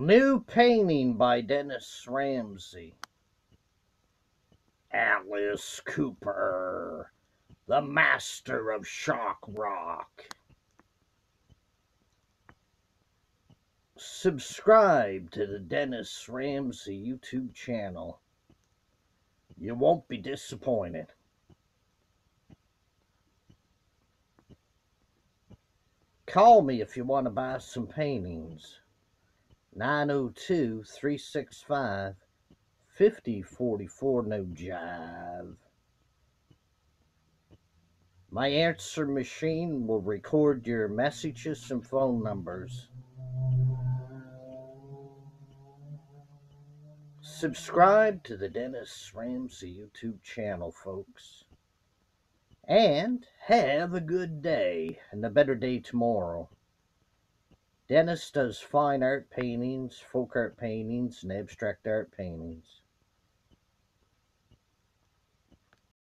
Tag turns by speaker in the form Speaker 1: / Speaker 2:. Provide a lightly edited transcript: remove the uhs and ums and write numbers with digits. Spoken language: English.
Speaker 1: New painting by Dennis Ramsay. Alice Cooper, the master of shock rock. Subscribe to the Dennis Ramsay YouTube channel. You won't be disappointed. Call me if you want to buy some paintings. 902-365-5044, no jive. My answer machine will record your messages and phone numbers. Subscribe to the Dennis Ramsay YouTube channel, folks. And have a good day and a better day tomorrow. Dennis does fine art paintings, folk art paintings, and abstract art paintings.